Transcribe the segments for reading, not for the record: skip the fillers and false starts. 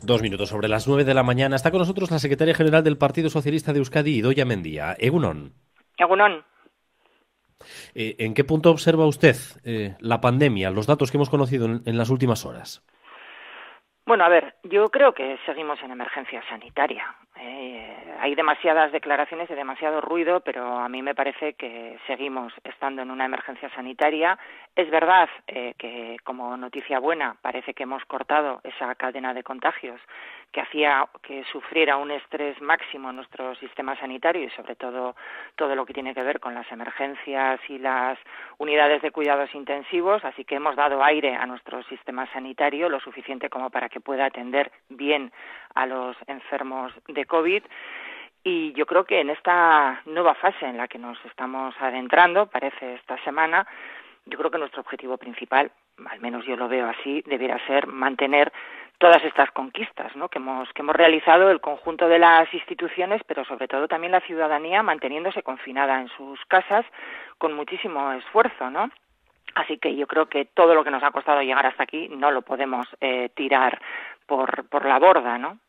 2 minutos sobre las 9 de la mañana. Está con nosotros la secretaria general del Partido Socialista de Euskadi, Idoia Mendia. Egunon. Egunon. ¿En qué punto observa usted la pandemia, los datos que hemos conocido en las últimas horas? Bueno, a ver, yo creo que seguimos en emergencia sanitaria. Hay demasiadas declaraciones y demasiado ruido, pero a mí me parece que seguimos estando en una emergencia sanitaria. Es verdad que, como noticia buena, parece que hemos cortado esa cadena de contagios que hacía que sufriera un estrés máximo en nuestro sistema sanitario y, sobre todo lo que tiene que ver con las emergencias y las unidades de cuidados intensivos. Así que hemos dado aire a nuestro sistema sanitario, lo suficiente como para que pueda atender bien a los enfermos de COVID. Y yo creo que en esta nueva fase en la que nos estamos adentrando, parece esta semana, yo creo que nuestro objetivo principal, al menos yo lo veo así, debiera ser mantener todas estas conquistas, ¿no?, que hemos realizado el conjunto de las instituciones, pero sobre todo también la ciudadanía, manteniéndose confinada en sus casas con muchísimo esfuerzo, ¿no? Así que yo creo que todo lo que nos ha costado llegar hasta aquí no lo podemos tirar por la borda, ¿no?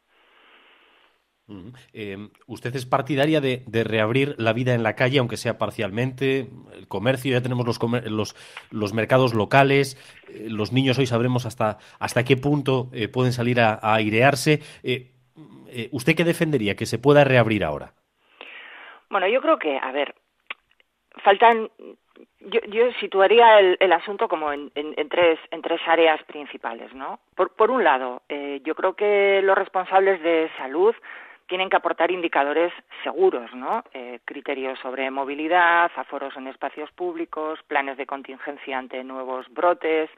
¿Usted es partidaria de reabrir la vida en la calle, aunque sea parcialmente? El comercio, ya tenemos los mercados locales, los niños hoy sabremos hasta qué punto pueden salir a airearse. ¿Usted qué defendería que se pueda reabrir ahora? Bueno, yo creo que, a ver, faltan... Yo situaría el asunto como en tres áreas principales, ¿no? Por un lado, yo creo que los responsables de salud tienen que aportar indicadores seguros, ¿no? Criterios sobre movilidad, aforos en espacios públicos, planes de contingencia ante nuevos brotes.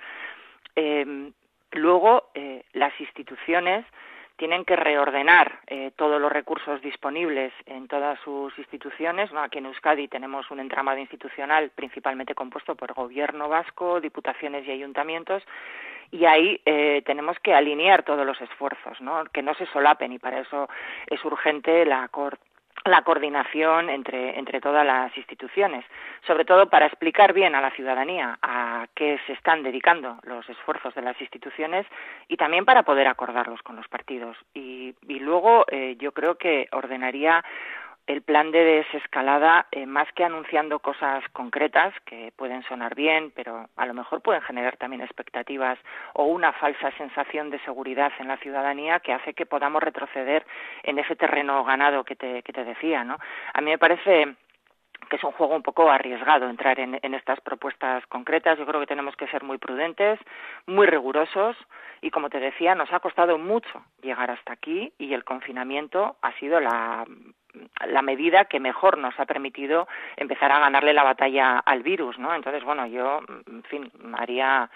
Luego, las instituciones tienen que reordenar todos los recursos disponibles en todas sus instituciones, ¿no? Aquí en Euskadi tenemos un entramado institucional principalmente compuesto por Gobierno vasco, diputaciones y ayuntamientos, y ahí tenemos que alinear todos los esfuerzos, ¿no?, que no se solapen, y para eso es urgente la coordinación entre todas las instituciones, sobre todo para explicar bien a la ciudadanía a qué se están dedicando los esfuerzos de las instituciones y también para poder acordarlos con los partidos. Y luego yo creo que ordenaría el plan de desescalada, más que anunciando cosas concretas que pueden sonar bien, pero a lo mejor pueden generar también expectativas o una falsa sensación de seguridad en la ciudadanía que hace que podamos retroceder en ese terreno ganado que te decía, ¿no? A mí me parece que es un juego un poco arriesgado entrar en estas propuestas concretas. Yo creo que tenemos que ser muy prudentes, muy rigurosos, y como te decía, nos ha costado mucho llegar hasta aquí y el confinamiento ha sido la medida que mejor nos ha permitido empezar a ganarle la batalla al virus, ¿no? Entonces, bueno, yo, en fin, haría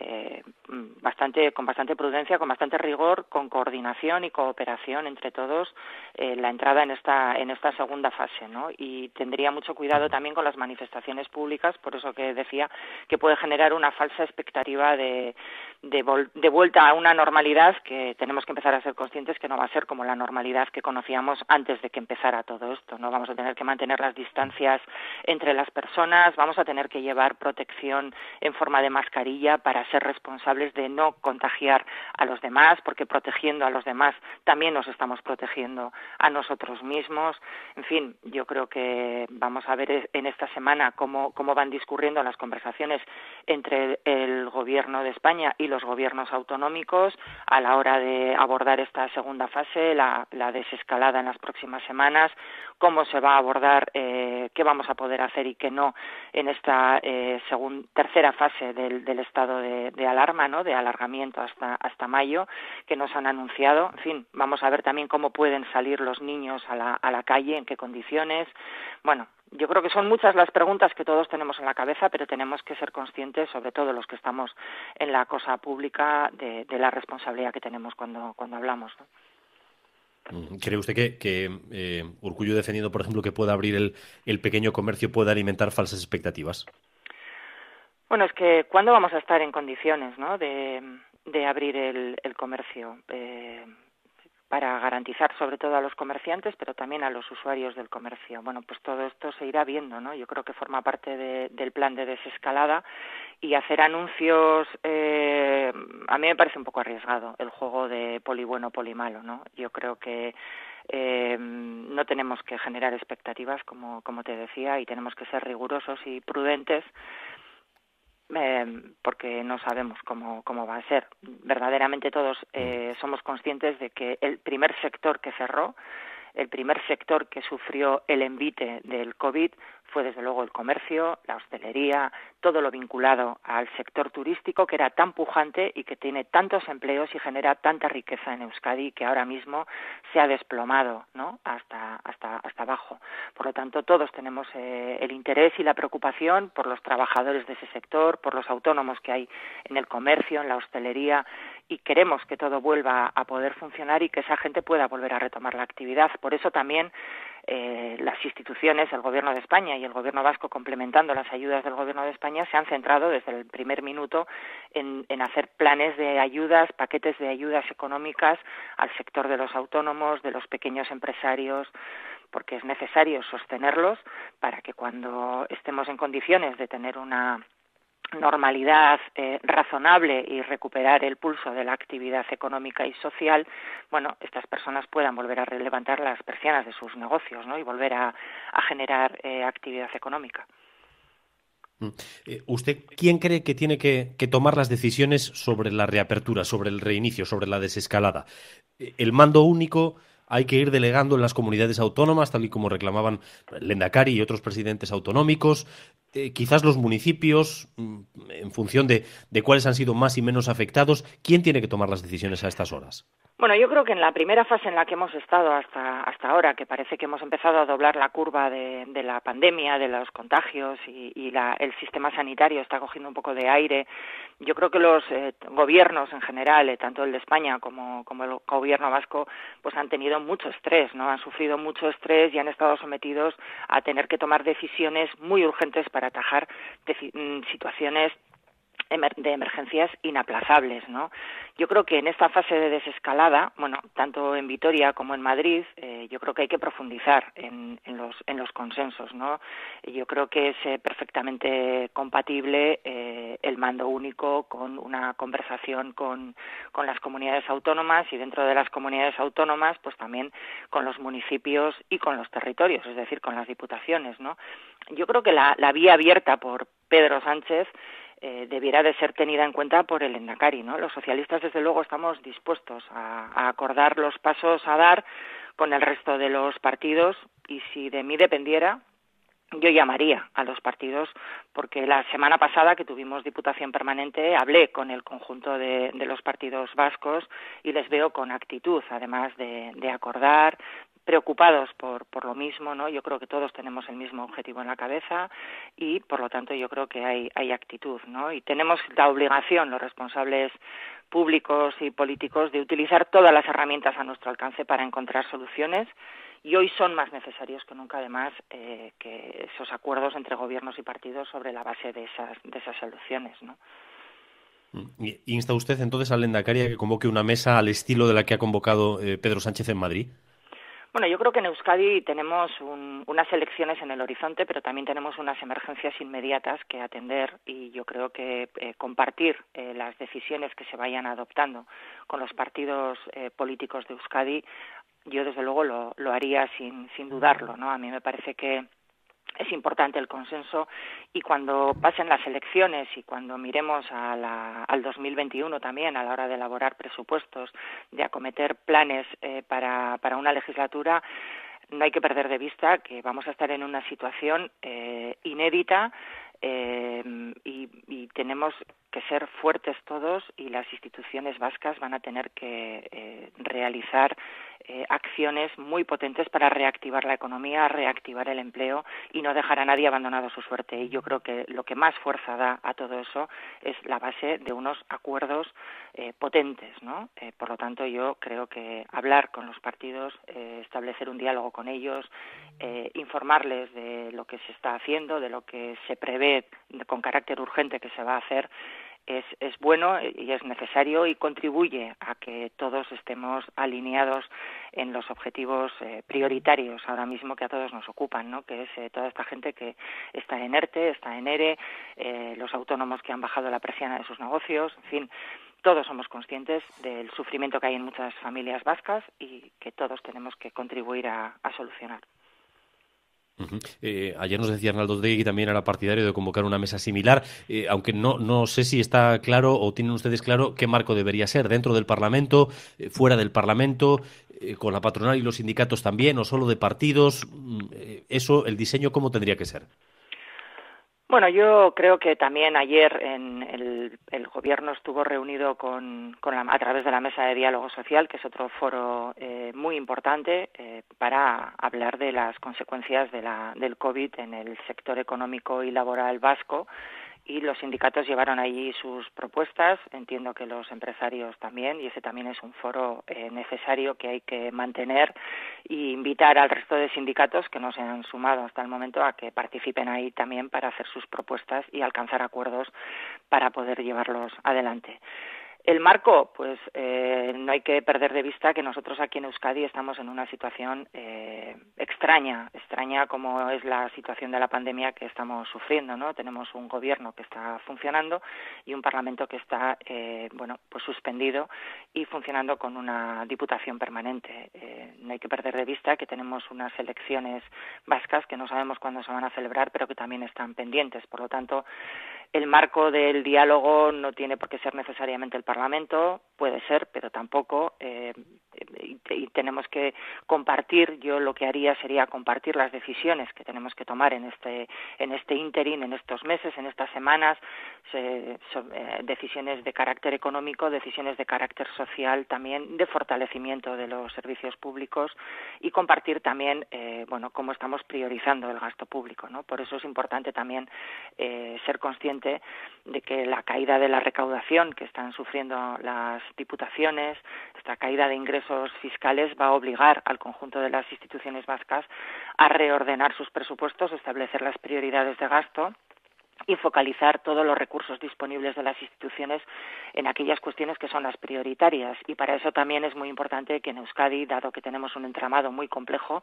con bastante prudencia, con bastante rigor, con coordinación y cooperación entre todos la entrada en esta segunda fase, ¿no? Y tendría mucho cuidado también con las manifestaciones públicas, por eso que decía que puede generar una falsa expectativa de vuelta a una normalidad que tenemos que empezar a ser conscientes que no va a ser como la normalidad que conocíamos antes de que empezara todo esto, ¿no? Vamos a tener que mantener las distancias entre las personas, vamos a tener que llevar protección en forma de mascarilla para ser responsables de no contagiar a los demás, porque protegiendo a los demás también nos estamos protegiendo a nosotros mismos. En fin, yo creo que vamos a ver en esta semana cómo van discurriendo las conversaciones entre el Gobierno de España y los gobiernos autonómicos a la hora de abordar esta segunda fase, la desescalada en las próximas semanas, cómo se va a abordar, qué vamos a poder hacer y qué no en esta tercera fase del estado de alarma, ¿no?, de alargamiento hasta mayo, que nos han anunciado. En fin, vamos a ver también cómo pueden salir los niños a la calle, en qué condiciones. Bueno, yo creo que son muchas las preguntas que todos tenemos en la cabeza, pero tenemos que ser conscientes, sobre todo los que estamos en la cosa pública, de la responsabilidad que tenemos cuando hablamos, ¿no? ¿Cree usted que Urkullu defendiendo, por ejemplo, que pueda abrir el pequeño comercio, puede alimentar falsas expectativas? Bueno, es que ¿cuándo vamos a estar en condiciones, ¿no?, de abrir el comercio? para garantizar sobre todo a los comerciantes, pero también a los usuarios del comercio. Bueno, pues todo esto se irá viendo, ¿no? Yo creo que forma parte del plan de desescalada, y hacer anuncios, a mí me parece un poco arriesgado el juego de poli bueno, poli malo, ¿no? Yo creo que no tenemos que generar expectativas, como te decía, y tenemos que ser rigurosos y prudentes, porque no sabemos cómo va a ser. Verdaderamente todos somos conscientes de que el primer sector que cerró, el primer sector que sufrió el envite del COVID fue desde luego el comercio, la hostelería, todo lo vinculado al sector turístico, que era tan pujante y que tiene tantos empleos y genera tanta riqueza en Euskadi, que ahora mismo se ha desplomado, ¿no? hasta abajo. Por lo tanto, todos tenemos el interés y la preocupación por los trabajadores de ese sector, por los autónomos que hay en el comercio, en la hostelería, y queremos que todo vuelva a poder funcionar y que esa gente pueda volver a retomar la actividad. Por eso también las instituciones, el Gobierno de España y el Gobierno vasco, complementando las ayudas del Gobierno de España, se han centrado desde el primer minuto en hacer planes de ayudas, paquetes de ayudas económicas al sector de los autónomos, de los pequeños empresarios, porque es necesario sostenerlos para que cuando estemos en condiciones de tener una normalidad razonable y recuperar el pulso de la actividad económica y social, bueno, estas personas puedan volver a levantar las persianas de sus negocios, ¿no? Y volver a generar actividad económica. ¿Usted quién cree que tiene que tomar las decisiones sobre la reapertura, sobre el reinicio, sobre la desescalada? ¿El mando único hay que ir delegando en las comunidades autónomas, tal y como reclamaban Lehendakari y otros presidentes autonómicos? Quizás los municipios, en función de cuáles han sido más y menos afectados. ¿Quién tiene que tomar las decisiones a estas horas? Bueno, yo creo que en la primera fase en la que hemos estado hasta ahora, que parece que hemos empezado a doblar la curva de la pandemia, de los contagios, y el sistema sanitario está cogiendo un poco de aire, yo creo que los gobiernos en general, tanto el de España como el gobierno vasco, pues han tenido mucho estrés, ¿no? Han sufrido mucho estrés y han estado sometidos a tener que tomar decisiones muy urgentes para atajar situaciones de emergencias inaplazables, ¿no? Yo creo que en esta fase de desescalada, bueno, tanto en Vitoria como en Madrid, yo creo que hay que profundizar en los consensos, ¿no? Yo creo que es perfectamente compatible el mando único con una conversación con las comunidades autónomas, y dentro de las comunidades autónomas, pues también con los municipios y con los territorios, es decir, con las diputaciones, ¿no? Yo creo que la vía abierta por Pedro Sánchez debiera de ser tenida en cuenta por el Lehendakari, ¿no? Los socialistas, desde luego, estamos dispuestos a acordar los pasos a dar con el resto de los partidos, y si de mí dependiera, yo llamaría a los partidos, porque la semana pasada que tuvimos Diputación Permanente hablé con el conjunto de los partidos vascos y les veo con actitud, además de acordar, preocupados por lo mismo, ¿no? Yo creo que todos tenemos el mismo objetivo en la cabeza y, por lo tanto, yo creo que hay actitud, ¿no? Y tenemos la obligación, los responsables públicos y políticos, de utilizar todas las herramientas a nuestro alcance para encontrar soluciones, y hoy son más necesarios que nunca, además, que esos acuerdos entre gobiernos y partidos sobre la base de esas soluciones, ¿no? ¿Insta usted entonces al Lehendakari a que convoque una mesa al estilo de la que ha convocado Pedro Sánchez en Madrid? Bueno, yo creo que en Euskadi tenemos unas elecciones en el horizonte, pero también tenemos unas emergencias inmediatas que atender, y yo creo que compartir las decisiones que se vayan adoptando con los partidos políticos de Euskadi, yo desde luego lo haría sin dudarlo, ¿no? A mí me parece que es importante el consenso, y cuando pasen las elecciones y cuando miremos al 2021 también, a la hora de elaborar presupuestos, de acometer planes para una legislatura, no hay que perder de vista que vamos a estar en una situación inédita, y tenemos que ser fuertes todos, y las instituciones vascas van a tener que realizar acciones muy potentes para reactivar la economía, reactivar el empleo y no dejar a nadie abandonado a su suerte. Y yo creo que lo que más fuerza da a todo eso es la base de unos acuerdos potentes, ¿no? Por lo tanto, yo creo que hablar con los partidos, establecer un diálogo con ellos, informarles de lo que se está haciendo, de lo que se prevé con carácter urgente que se va a hacer, es bueno y es necesario y contribuye a que todos estemos alineados en los objetivos prioritarios ahora mismo que a todos nos ocupan, ¿no? Que es toda esta gente que está en ERTE, está en ERE, los autónomos que han bajado la persiana de sus negocios, en fin, todos somos conscientes del sufrimiento que hay en muchas familias vascas y que todos tenemos que contribuir a solucionar. Uh-huh. Ayer nos decía Arnaldo Otegi que también era partidario de convocar una mesa similar, aunque no sé si está claro o tienen ustedes claro qué marco debería ser, dentro del Parlamento, fuera del Parlamento, con la patronal y los sindicatos también, o solo de partidos. Eso, el diseño, ¿cómo tendría que ser? Bueno, yo creo que también ayer el Gobierno estuvo reunido a través de la Mesa de Diálogo Social, que es otro foro muy importante para hablar de las consecuencias del COVID en el sector económico y laboral vasco. Y los sindicatos llevaron allí sus propuestas, entiendo que los empresarios también, y ese también es un foro necesario que hay que mantener e invitar al resto de sindicatos que no se han sumado hasta el momento a que participen ahí también para hacer sus propuestas y alcanzar acuerdos para poder llevarlos adelante. El marco, pues no hay que perder de vista que nosotros aquí en Euskadi estamos en una situación extraña como es la situación de la pandemia que estamos sufriendo, ¿no? Tenemos un gobierno que está funcionando y un parlamento que está, pues suspendido y funcionando con una diputación permanente. No hay que perder de vista que tenemos unas elecciones vascas que no sabemos cuándo se van a celebrar, pero que también están pendientes. Por lo tanto, el marco del diálogo no tiene por qué ser necesariamente el Parlamento, puede ser, pero tampoco, y tenemos que compartir. Yo lo que haría sería compartir las decisiones que tenemos que tomar en este ínterin, en estos meses, en estas semanas, decisiones de carácter económico, decisiones de carácter social, también de fortalecimiento de los servicios públicos y compartir también, cómo estamos priorizando el gasto público, ¿no? Por eso es importante también ser consciente de que la caída de la recaudación que están sufriendo las diputaciones, esta caída de ingresos fiscales va a obligar al conjunto de las instituciones vascas a reordenar sus presupuestos, establecer las prioridades de gasto y focalizar todos los recursos disponibles de las instituciones en aquellas cuestiones que son las prioritarias. Y para eso también es muy importante que en Euskadi, dado que tenemos un entramado muy complejo,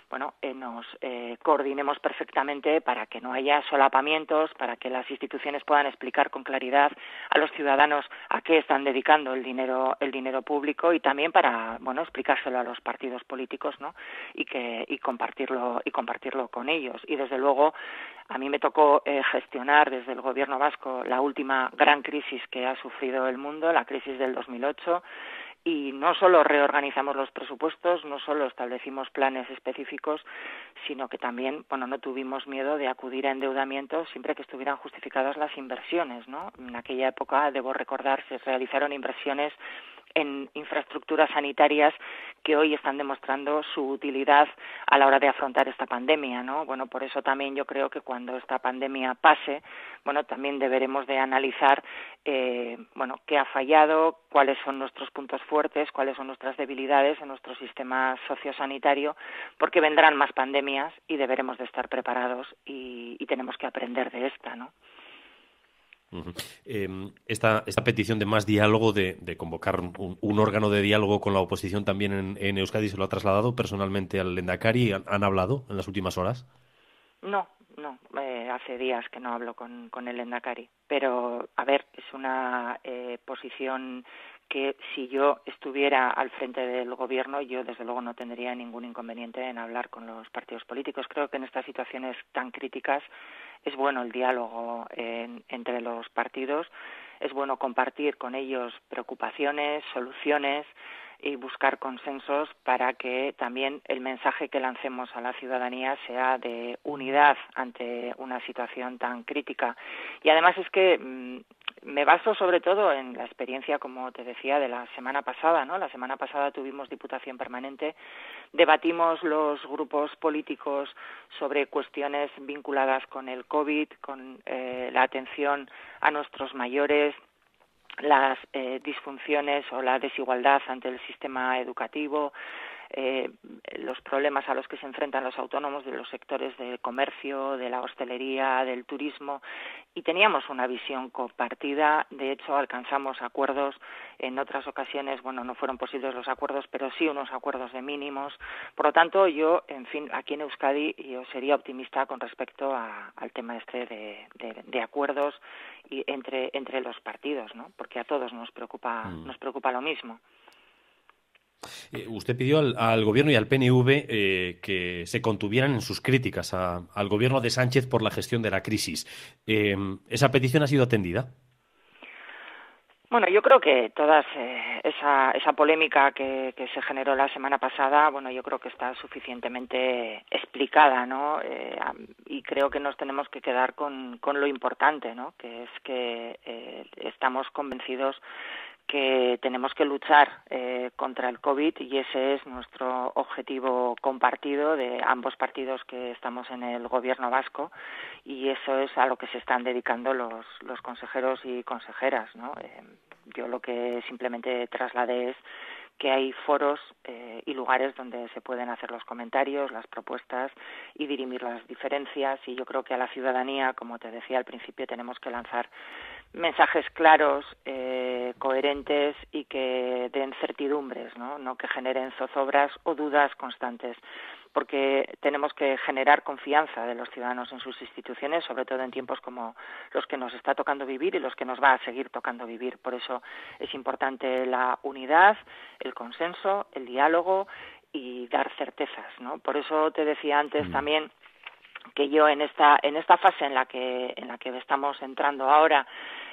nos coordinemos perfectamente para que no haya solapamientos, para que las instituciones puedan explicar con claridad a los ciudadanos a qué están dedicando el dinero público y también para, explicárselo a los partidos políticos, ¿no? Y compartirlo con ellos. Y desde luego, a mí me tocó gestionar desde el Gobierno vasco la última gran crisis que ha sufrido el mundo, la crisis del 2008, y no solo reorganizamos los presupuestos, no solo establecimos planes específicos, sino que también, no tuvimos miedo de acudir a endeudamiento siempre que estuvieran justificadas las inversiones, ¿no? En aquella época, debo recordar, se realizaron inversiones en infraestructuras sanitarias que hoy están demostrando su utilidad a la hora de afrontar esta pandemia, ¿no? Por eso también yo creo que cuando esta pandemia pase, también deberemos de analizar, qué ha fallado, cuáles son nuestros puntos fuertes, cuáles son nuestras debilidades en nuestro sistema sociosanitario, porque vendrán más pandemias y deberemos de estar preparados y tenemos que aprender de esta, ¿no? Uh-huh. Esta petición de más diálogo, de convocar un órgano de diálogo con la oposición también en Euskadi, ¿se lo ha trasladado personalmente al Lehendakari? ¿Han hablado en las últimas horas? No, hace días que no hablo con el Lehendakari, pero a ver, es una posición que si yo estuviera al frente del Gobierno, yo desde luego no tendría ningún inconveniente en hablar con los partidos políticos. Creo que en estas situaciones tan críticas es bueno el diálogo entre los partidos, es bueno compartir con ellos preocupaciones, soluciones y buscar consensos para que también el mensaje que lancemos a la ciudadanía sea de unidad ante una situación tan crítica. Y además es que me baso sobre todo en la experiencia, como te decía, de la semana pasada, ¿no? La semana pasada tuvimos Diputación Permanente, debatimos los grupos políticos sobre cuestiones vinculadas con el COVID, con la atención a nuestros mayores, las disfunciones o la desigualdad ante el sistema educativo, los problemas a los que se enfrentan los autónomos de los sectores del comercio, de la hostelería, del turismo, y teníamos una visión compartida. De hecho, alcanzamos acuerdos en otras ocasiones. Bueno, no fueron posibles los acuerdos, pero sí unos acuerdos de mínimos. Por lo tanto, yo, en fin, aquí en Euskadi yo sería optimista con respecto al tema de acuerdos y entre los partidos, ¿no? Porque a todos nos preocupa lo mismo. Usted pidió al Gobierno y al PNV que se contuvieran en sus críticas al Gobierno de Sánchez por la gestión de la crisis. ¿Esa petición ha sido atendida? Bueno, yo creo que toda esa polémica que se generó la semana pasada, bueno, yo creo que está suficientemente explicada, ¿no? Y creo que nos tenemos que quedar con lo importante, ¿no? Que es que estamos convencidos que tenemos que luchar contra el COVID, y ese es nuestro objetivo compartido de ambos partidos que estamos en el Gobierno vasco, y eso es a lo que se están dedicando los consejeros y consejeras, ¿no? Yo lo que simplemente trasladé es que hay foros y lugares donde se pueden hacer los comentarios, las propuestas y dirimir las diferencias, y yo creo que a la ciudadanía, como te decía al principio, tenemos que lanzar mensajes claros, coherentes y que den certidumbres, ¿no? Que generen zozobras o dudas constantes, porque tenemos que generar confianza de los ciudadanos en sus instituciones, sobre todo en tiempos como los que nos está tocando vivir y los que nos va a seguir tocando vivir. Por eso es importante la unidad, el consenso, el diálogo y dar certezas, ¿no? Por eso te decía antes también que yo en esta fase en la que estamos entrando ahora,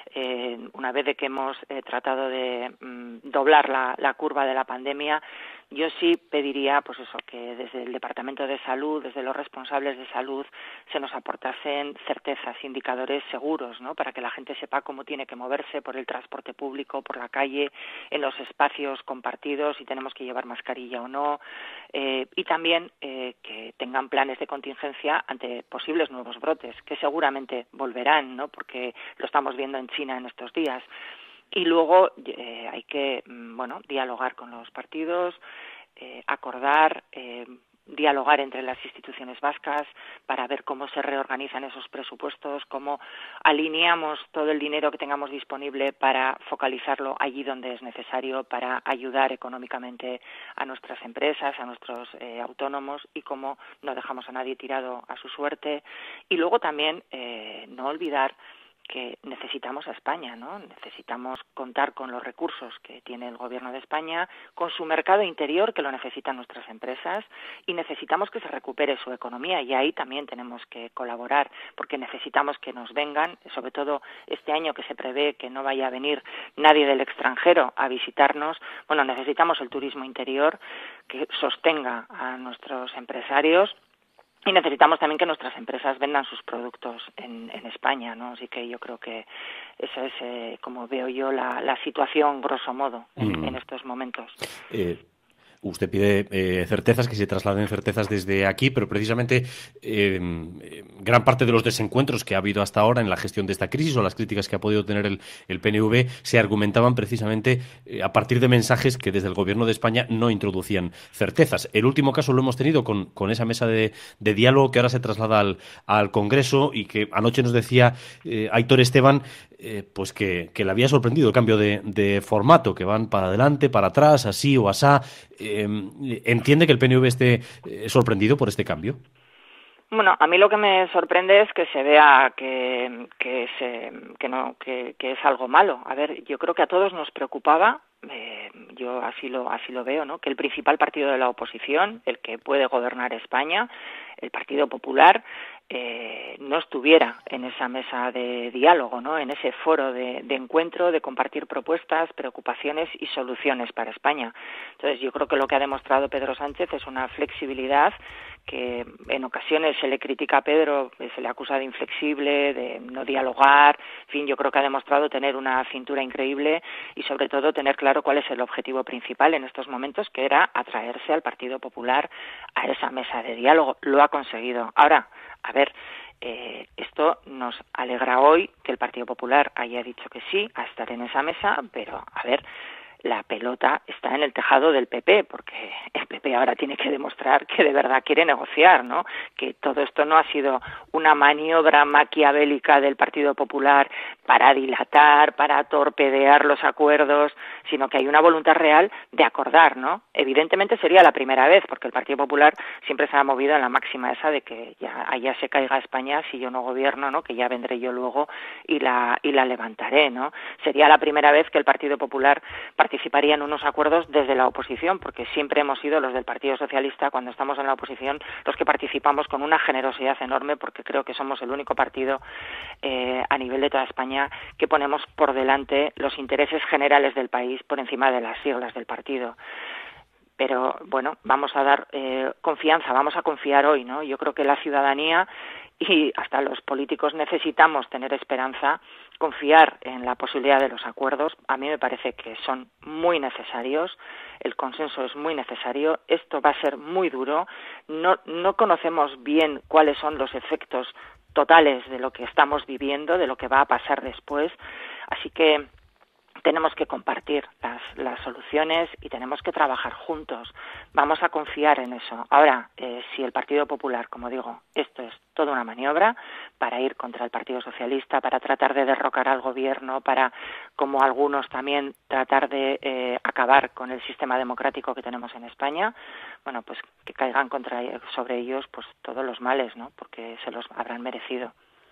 una vez de que hemos tratado de doblar la curva de la pandemia, yo sí pediría, pues eso, que desde el Departamento de Salud, desde los responsables de salud, se nos aportasen certezas, indicadores seguros, ¿no? Para que la gente sepa cómo tiene que moverse por el transporte público, por la calle, en los espacios compartidos, si tenemos que llevar mascarilla o no, y también que tengan planes de contingencia ante posibles nuevos brotes, que seguramente volverán, ¿no? Porque lo estamos viendo en China en estos días. Y luego hay que, dialogar con los partidos, acordar, dialogar entre las instituciones vascas para ver cómo se reorganizan esos presupuestos, cómo alineamos todo el dinero que tengamos disponible para focalizarlo allí donde es necesario, para ayudar económicamente a nuestras empresas, a nuestros autónomos, y cómo no dejamos a nadie tirado a su suerte. Y luego también no olvidar que necesitamos a España, ¿no? Necesitamos contar con los recursos que tiene el Gobierno de España, con su mercado interior, que lo necesitan nuestras empresas, y necesitamos que se recupere su economía, y ahí también tenemos que colaborar, porque necesitamos que nos vengan, sobre todo este año que se prevé que no vaya a venir nadie del extranjero a visitarnos. Bueno, necesitamos el turismo interior que sostenga a nuestros empresarios, y necesitamos también que nuestras empresas vendan sus productos en España, ¿no? Así que yo creo que esa es, como veo yo, la situación, grosso modo, en estos momentos. Usted pide certezas, que se trasladen certezas desde aquí, pero precisamente gran parte de los desencuentros que ha habido hasta ahora en la gestión de esta crisis, o las críticas que ha podido tener el PNV, se argumentaban precisamente a partir de mensajes que desde el Gobierno de España no introducían certezas. El último caso lo hemos tenido con esa mesa de diálogo que ahora se traslada al Congreso, y que anoche nos decía Aitor Esteban pues que le había sorprendido el cambio de formato, que van para adelante, para atrás, así o asá. ¿Entiende que el PNV esté sorprendido por este cambio? Bueno, a mí lo que me sorprende es que se vea que es algo malo. A ver, yo creo que a todos nos preocupaba, yo así lo veo, ¿no? Que el principal partido de la oposición, el que puede gobernar España, el Partido Popular, no estuviera en esa mesa de diálogo, ¿no? En ese foro de encuentro, de compartir propuestas, preocupaciones y soluciones para España. Entonces, yo creo que lo que ha demostrado Pedro Sánchez es una flexibilidad que en ocasiones se le critica a Pedro, se le acusa de inflexible, de no dialogar. En fin, yo creo que ha demostrado tener una cintura increíble y, sobre todo, tener claro cuál es el objetivo principal en estos momentos, que era atraerse al Partido Popular a esa mesa de diálogo. Lo ha conseguido. Ahora, a ver, esto nos alegra hoy que el Partido Popular haya dicho que sí a estar en esa mesa, pero, a ver, la pelota está en el tejado del PP, porque el PP ahora tiene que demostrar que de verdad quiere negociar, ¿no? Que todo esto no ha sido una maniobra maquiavélica del Partido Popular para dilatar, para torpedear los acuerdos, sino que hay una voluntad real de acordar, ¿no? Evidentemente sería la primera vez, porque el Partido Popular siempre se ha movido en la máxima esa de que ya allá se caiga España si yo no gobierno, ¿no? Que ya vendré yo luego y la levantaré, ¿no? Sería la primera vez que el Partido Popular participaría en unos acuerdos desde la oposición, porque siempre hemos sido los del Partido Socialista, cuando estamos en la oposición, los que participamos con una generosidad enorme, porque creo que somos el único partido a nivel de toda España que ponemos por delante los intereses generales del país por encima de las siglas del partido. Pero bueno, vamos a dar confianza, vamos a confiar hoy, ¿no? Yo creo que la ciudadanía y hasta los políticos necesitamos tener esperanza, confiar en la posibilidad de los acuerdos. A mí me parece que son muy necesarios, el consenso es muy necesario, esto va a ser muy duro, no conocemos bien cuáles son los efectos totales de lo que estamos viviendo, de lo que va a pasar después, así que tenemos que compartir las soluciones y tenemos que trabajar juntos. Vamos a confiar en eso. Ahora, si el Partido Popular, como digo, esto es toda una maniobra para ir contra el Partido Socialista, para tratar de derrocar al gobierno, para, como algunos también, tratar de acabar con el sistema democrático que tenemos en España, bueno, pues que caigan sobre ellos pues todos los males, ¿no? Porque se los habrán merecido.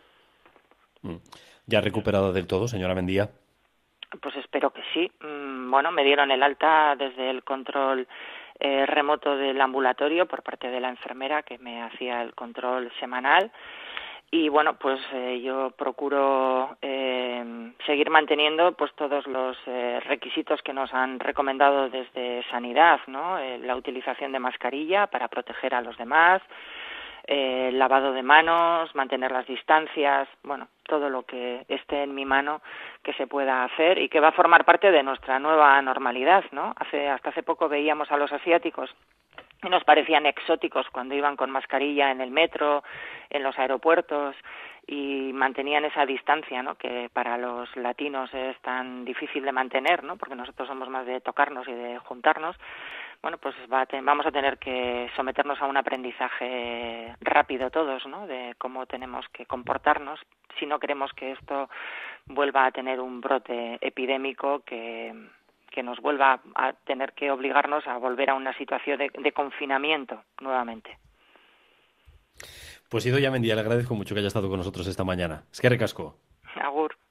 ¿Ya recuperado del todo, señora Mendía? Pues espero que sí. Bueno, me dieron el alta desde el control remoto del ambulatorio por parte de la enfermera que me hacía el control semanal y bueno, pues yo procuro seguir manteniendo pues todos los requisitos que nos han recomendado desde Sanidad, ¿no? La utilización de mascarilla para proteger a los demás, lavado de manos, mantener las distancias, bueno, todo lo que esté en mi mano que se pueda hacer y que va a formar parte de nuestra nueva normalidad, ¿no? Hasta hace poco veíamos a los asiáticos y nos parecían exóticos cuando iban con mascarilla en el metro, en los aeropuertos y mantenían esa distancia, ¿no? Que para los latinos es tan difícil de mantener, ¿no? Porque nosotros somos más de tocarnos y de juntarnos. Bueno, pues vamos a tener que someternos a un aprendizaje rápido todos, ¿no? De cómo tenemos que comportarnos si no queremos que esto vuelva a tener un brote epidémico que nos vuelva a tener que obligarnos a volver a una situación de confinamiento nuevamente. Pues Idoia Mendia, le agradezco mucho que haya estado con nosotros esta mañana. Eskerrik asko. Agur.